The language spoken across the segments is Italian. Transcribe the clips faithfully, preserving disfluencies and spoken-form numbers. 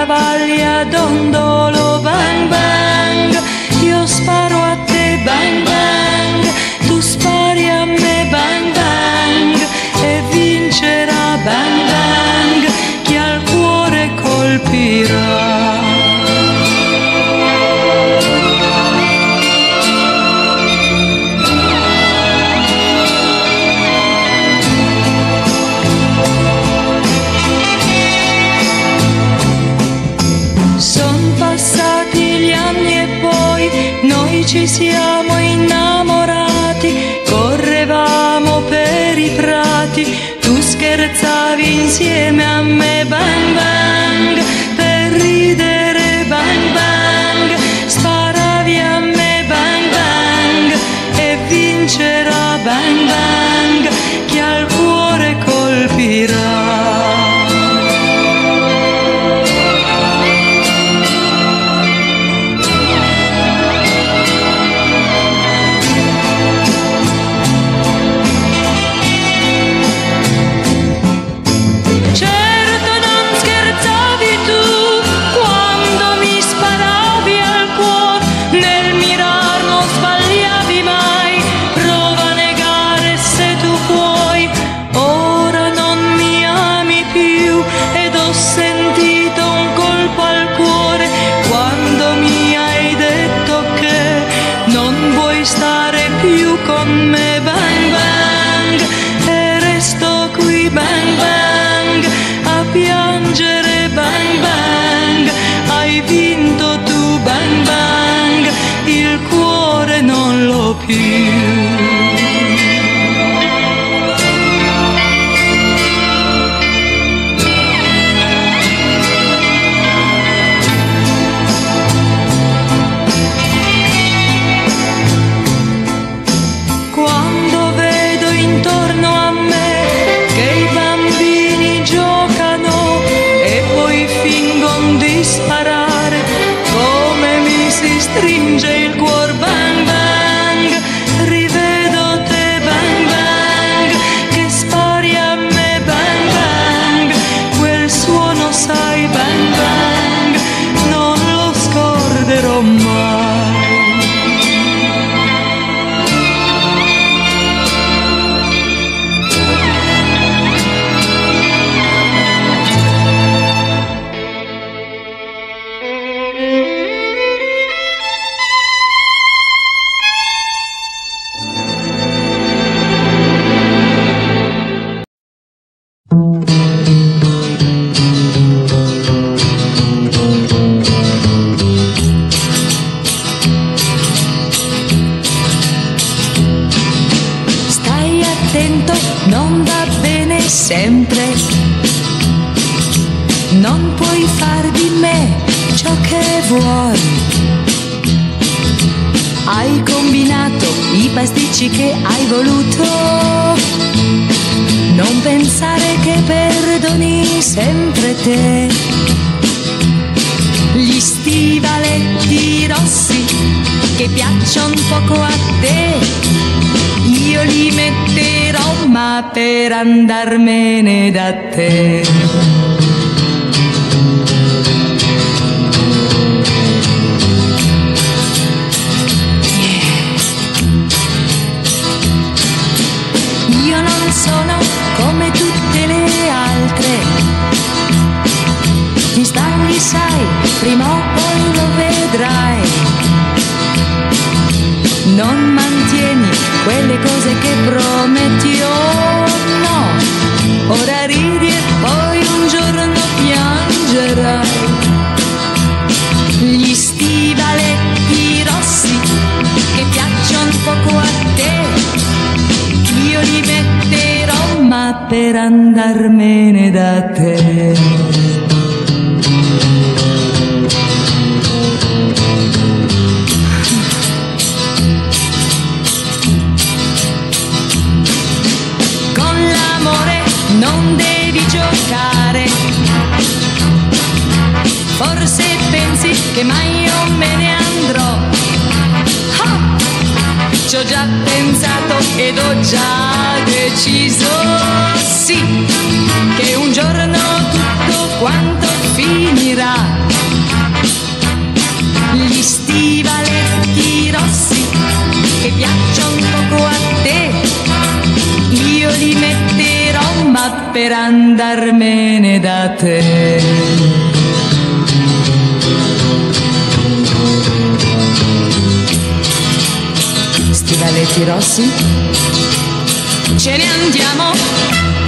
travaglia dondolo, bang bang, io sparo a te, bang bang, tu spari a me, bang bang, e vincerà, bang bang, chi al cuore colpirà. Ci siamo innamorati, correvamo per i prati, tu scherzavi insieme a me, bang bang, per ridere, bang bang, sparavi a me, bang bang, e vincerà, bang bang, chi al cuore colpirà. Quando vedo intorno a me che i bambini giocano e poi fingon di sparare, come mi si stringe il cuore, bang bang, rivedo te, bang bang, che spari a me, bang bang, quel suono sai, bang bang, non lo scorderò mai. Non va bene sempre, non puoi far di me ciò che vuoi. Hai combinato i pasticci che hai voluto, non pensare che perdoni sempre te. Gli stivaletti rossi che piacciono poco a te, io li metterò ma per andarmene da te. Yeah. Io non sono come tutte le altre, ti sbagli sai, prima o poi lo vedrai. Non mantieni quelle cose che prometti, oh no, ora ridi e poi un giorno piangerai. Gli stivaletti rossi che piacciono poco a te, io li metterò ma per andarmene da te. Non devi giocare, forse pensi che mai io me ne andrò. Ah! Ci ho già pensato ed ho già deciso, sì, che un giorno tutto quanto finirà. piacciono poco a te, io li metterò ma per andarmene da te. Stivaletti Rossi, ce ne andiamo.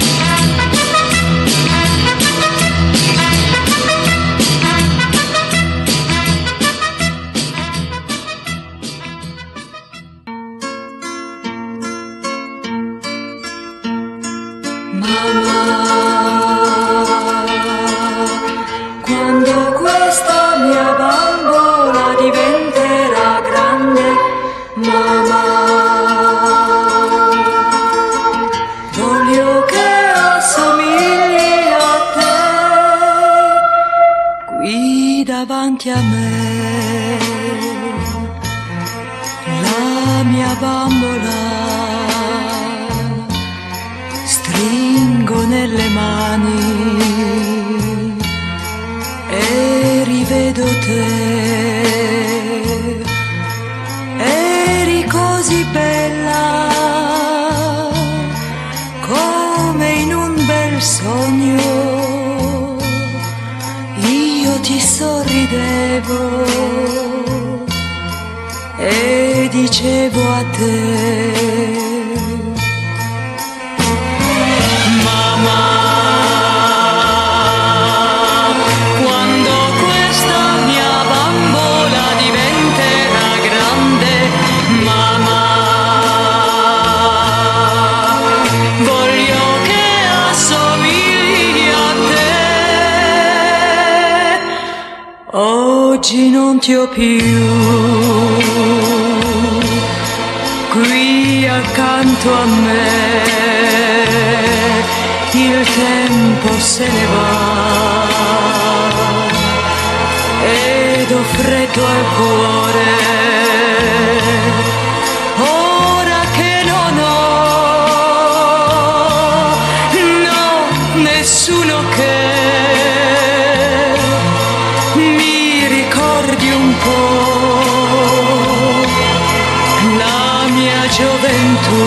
Davanti a me la mia bambola stringo nelle mani e rivedo te, eri così bella come in un bel sogno. Ti sorridevo e dicevo a te, mamma, quando questa mia bambola diventerà grande, mamma, voglio che assomigli a te. Oggi non ti ho più qui accanto a me, il tempo se ne va ed ho freddo al cuore, ora che non ho, no, nessuno che la mia gioventù.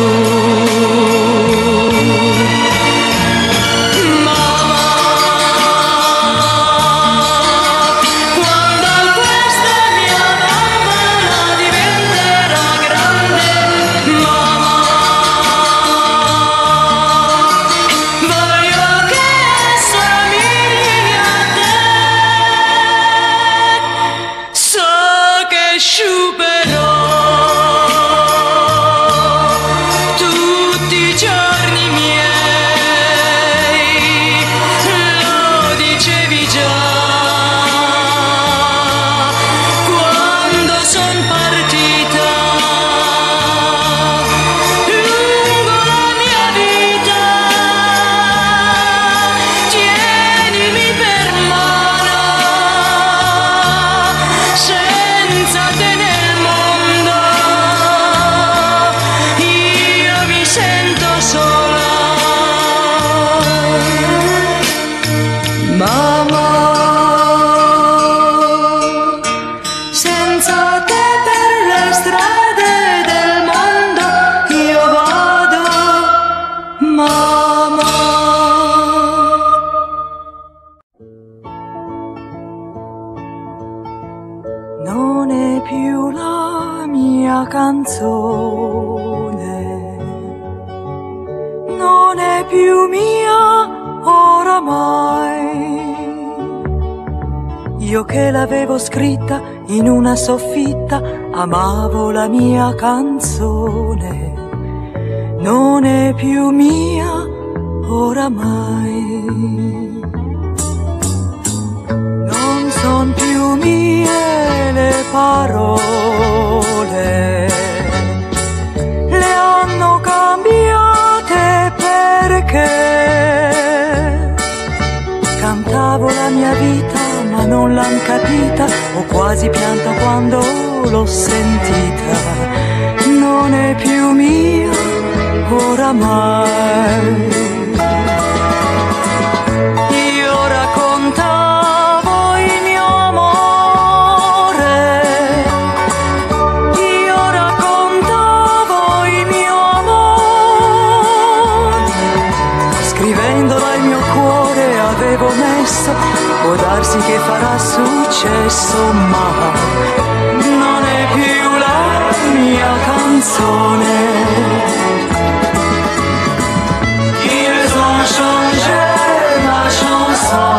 Mamma, quando questa mia bambola diventerà grande, mamma, voglio che assomigli a te, so che sciuperò tutti i giorni miei, lo dicevi già quando son partita lungo la mia vita, tienimi per mano, senza te nel mondo io mi sento sola. Mamma, senza te per le strade del mondo io vado, mamma. Non è più la mia canzone, non è più mia oramai. Io che l'avevo scritta in una soffitta, amavo la mia canzone, non è più mia oramai. Non son più mie le parole, le hanno cambiate perché cantavo la mia vita ma non l'han capita, ho quasi pianto quando l'ho sentita, non è più mia oramai. Io raccontavo il mio amore, io raccontavo successo, ma non è più la mia canzone. Ils ont changé ma chanson.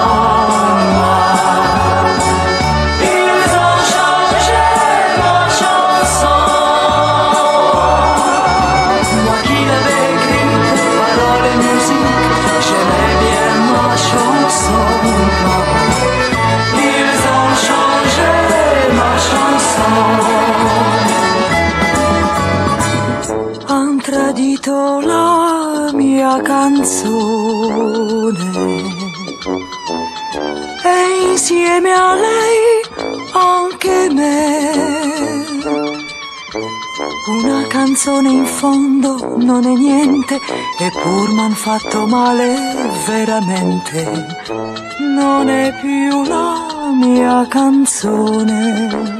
Ils ont changé ma chanson. Moi qui l'avais écrite, paroles et musique, j'aimais bien ma chanson. Ils ont changé ma chanson. Han tradito la mia canzone e insieme a lei anche me. Una canzone in fondo non è niente, eppur m'han fatto male veramente. Non è più la mia canzone.